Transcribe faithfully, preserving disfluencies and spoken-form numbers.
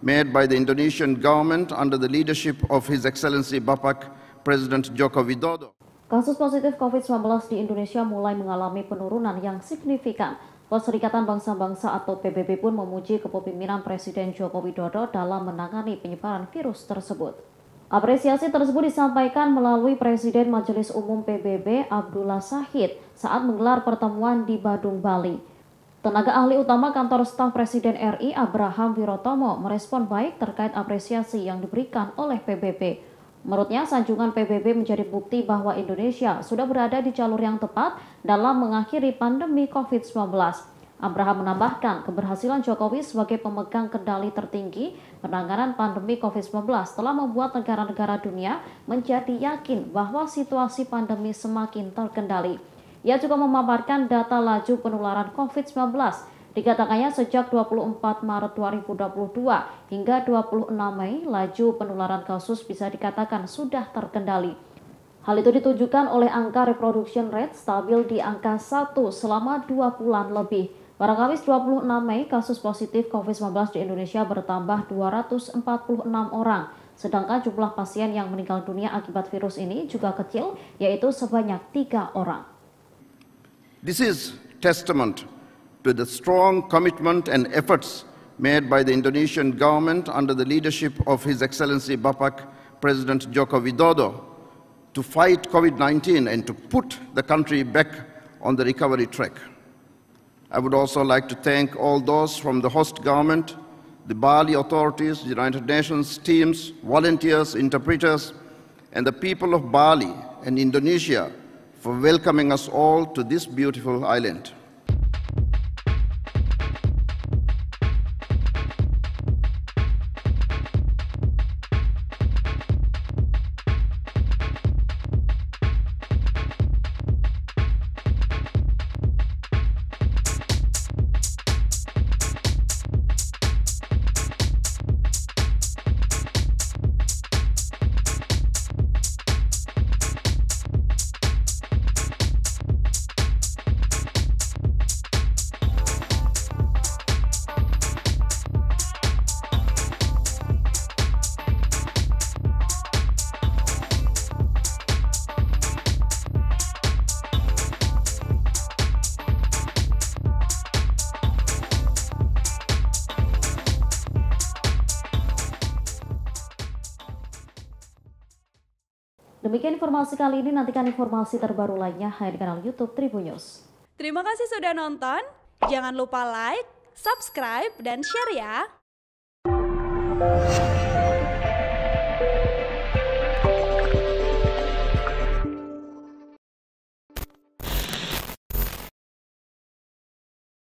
made by the Indonesian government under the leadership of His Excellency Bapak President Joko Widodo. Kasus positif COVID sembilan belas di Indonesia mulai mengalami penurunan yang signifikan. Perserikatan Bangsa-Bangsa atau P B B pun memuji kepemimpinan Presiden Joko Widodo dalam menangani penyebaran virus tersebut. Apresiasi tersebut disampaikan melalui Presiden Majelis Umum P B B Abdullah Shahid saat menggelar pertemuan di Badung, Bali. Tenaga ahli utama kantor staf Presiden R I Abraham Wirotomo merespon baik terkait apresiasi yang diberikan oleh P B B. Menurutnya, sanjungan P B B menjadi bukti bahwa Indonesia sudah berada di jalur yang tepat dalam mengakhiri pandemi COVID sembilan belas. Abraham menambahkan keberhasilan Jokowi sebagai pemegang kendali tertinggi penanganan pandemi COVID sembilan belas telah membuat negara-negara dunia menjadi yakin bahwa situasi pandemi semakin terkendali. Ia juga memaparkan data laju penularan COVID sembilan belas. Dikatakannya sejak dua puluh empat Maret dua ribu dua puluh dua hingga dua puluh enam Mei, laju penularan kasus bisa dikatakan sudah terkendali. Hal itu ditunjukkan oleh angka reproduction rate stabil di angka satu selama dua bulan lebih. Pada Kamis dua puluh enam Mei, kasus positif COVID sembilan belas di Indonesia bertambah dua ratus empat puluh enam orang. Sedangkan jumlah pasien yang meninggal dunia akibat virus ini juga kecil, yaitu sebanyak tiga orang. This is testament to the strong commitment and efforts made by the Indonesian government under the leadership of His Excellency Bapak President Joko Widodo to fight COVID nineteen and to put the country back on the recovery track. I would also like to thank all those from the host government, the Bali authorities, the United Nations teams, volunteers, interpreters, and the people of Bali and Indonesia for welcoming us all to this beautiful island. Demikian informasi kali ini, nantikan informasi terbaru lainnya hanya di kanal YouTube Tribun News. Terima kasih sudah nonton, jangan lupa like, subscribe, dan share ya!